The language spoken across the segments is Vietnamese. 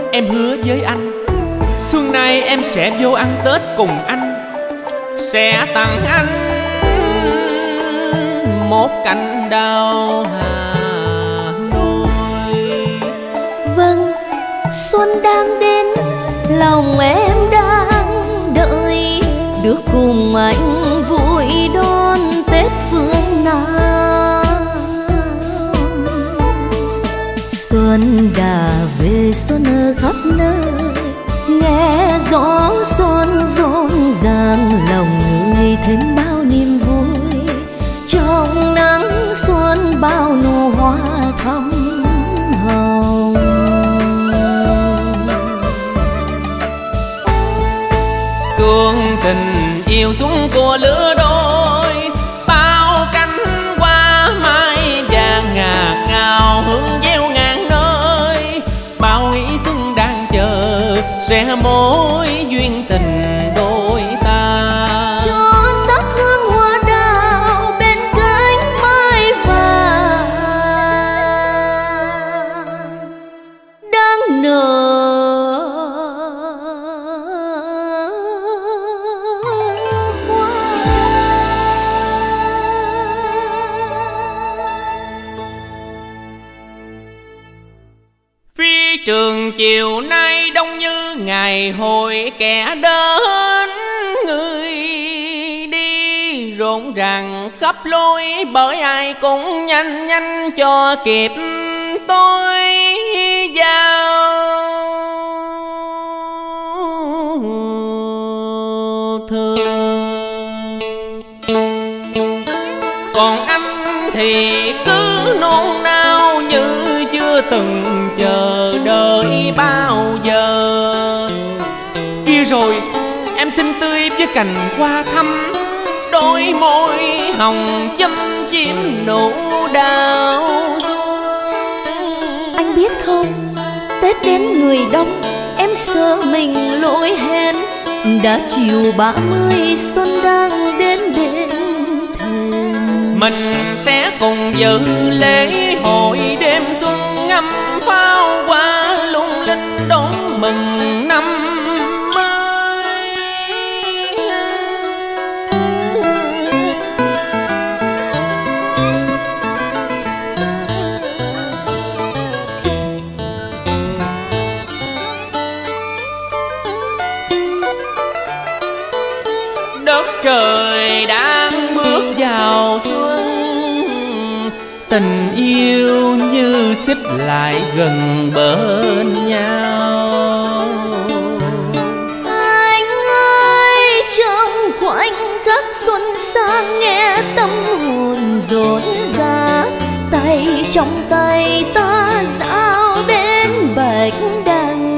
em hứa với anh, xuân nay em sẽ vô ăn Tết cùng anh, sẽ tặng anh một cành đào Hà Nội. Vâng, xuân đang đến, lòng em đang đợi, được cùng anh vui đón Tết phương Nam. Xuân đã về, xuân ở khắp nơi, nghe gió xuân rộn ràng, lòng người thêm bao niềm vui. Trong nắng xuân bao nụ hoa thắm hồng. Xuân tình yêu xuống của lứa đôi, bao cánh hoa mai vàng ngạt ngào hương gieo ngàn nơi. Bao ý xuân đang chờ sẽ mối duyên tình đôi ta. Cho sắc hương hoa đào bên cánh mai vàng đang nở hoa. Phi trường chiều nay đông như ngày hội, kẻ đến người đi rộn ràng khắp lối, bởi ai cũng nhanh nhanh cho kịp tôi vào thưa. Còn anh thì cứ nôn nao như chưa từng chờ đợi bao giờ. Kia rồi em xinh tươi với cành hoa thắm, đôi môi hồng châm chim nụ đào xuân. Anh biết không, Tết đến người đông, em sợ mình lỗi hẹn. Đã chiều 30 xuân đang đến đêm thềm. Mình sẽ cùng dự lễ hội đêm xuân, ngắm pháo hoa lung linh đón mừng năm mới. Đất trời đang bước vào xuân, tình yêu như xích lại gần bên nhau. Anh ơi, trong khoảnh khắc xuân sang, nghe tâm hồn rộn rã, tay trong tay ta dạo bên bạch đằng.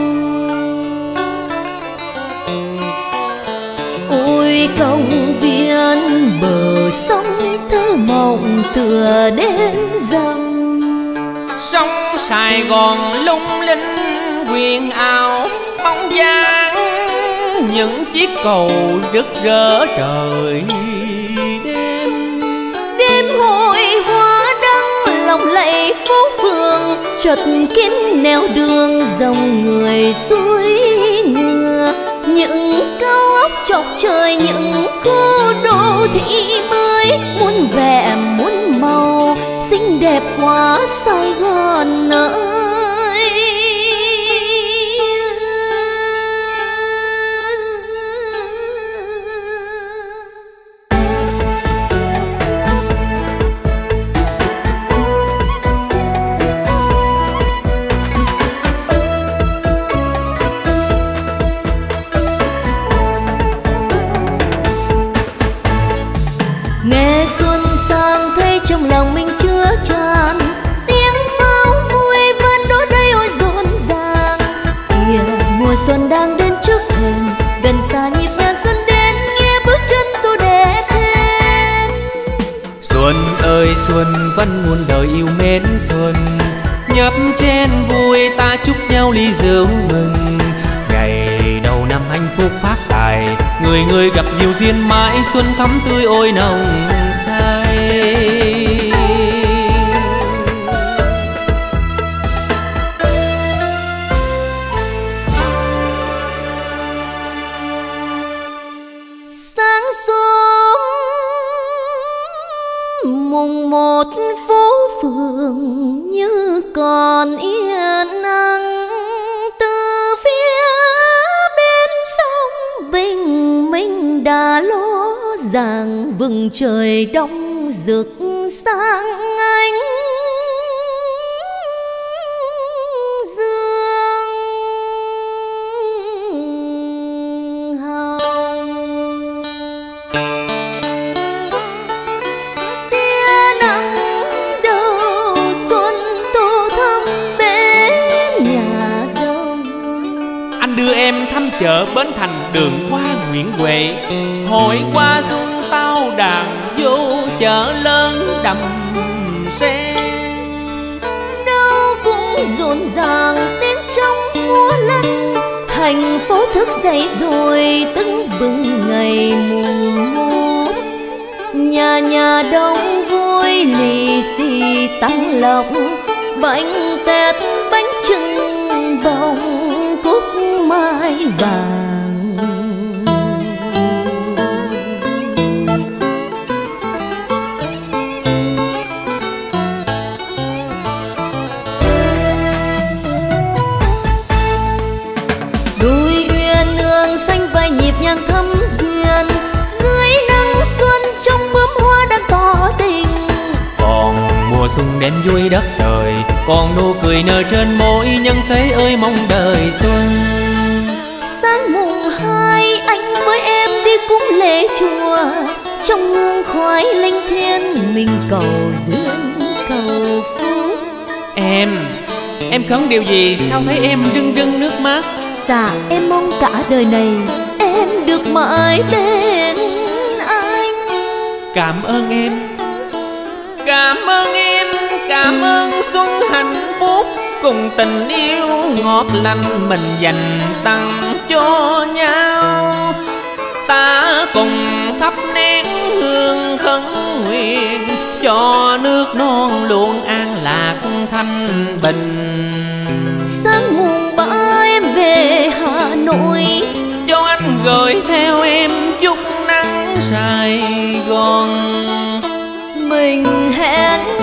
Ôi công viên bờ sông thơ mộng tựa đến rằm. Sông Sài Gòn lung linh huyền ảo, bóng dáng những chiếc cầu rực rỡ trời đêm. Đêm hội hoa đăng lòng lạy phố phường, chật kín nẻo đường dòng người xuôi ngựa. Những cao ốc chọc trời, những khu đô thị mới, muôn vẻ muôn màu xinh đẹp quá Sài Gòn ơi. Nghe xuân sang thấy trong lòng mình chứa chan, tiếng pháo vui vẫn đổ đầy ôi rộn ràng. Kìa mùa xuân đang đến trước thềm, gần xa nhịp nhàng xuân đến, nghe bước chân tôi đẹp thêm. Xuân ơi xuân vẫn muôn đời yêu mến xuân, nhấp chén vui ta chúc nhau ly rượu mừng. Ngày đầu năm hạnh phúc phát tài, người người gặp nhiều duyên mãi, xuân thắm tươi ôi nồng say. một phố phường như còn yên ắng, từ phía bên sông bình minh đã ló dạng vầng trời đông rực sáng ánh dương hồng. Tia nắng đầu xuân tô thắm bên nhà rông. Anh đưa em thăm chợ Bến Thành, đường qua Nguyễn Huệ. Hồi qua xuân tao đàn vô chợ lớn đầm sen. Đâu cũng rộn ràng tiếng trong múa lân, thành phố thức dậy rồi tưng bừng ngày mùng một. Nhà nhà đông vui lì xì tăng lộc, bánh tét bánh trưng bông cúc mai vàng. Đôi uyên ương xanh vai nhịp nhàng thắm duyên, dưới nắng xuân trong bướm hoa đang tỏ tình. Còn mùa xuân đến vui đất trời, còn nụ cười nở trên môi nhân thế ơi mong đời xuân. Sáng mùng 2 anh với em đi cúng lễ chùa, trong hương khói linh thiêng mình cầu duyên cầu phúc. Em khấn điều gì sao thấy em rưng rưng nước mắt? Dạ em mong cả đời này em được mãi bên anh. Cảm ơn em, cảm ơn em, cảm ơn xuân hạnh phúc cùng tình yêu ngọt lành mình dành tặng cho nhau. Ta cùng thắp nén hương khấn nguyện cho nước non luôn an lạc thanh bình. Sáng mùng 3 em về Hà Nội, cho anh gửi theo em chút nắng Sài Gòn. mình hẹn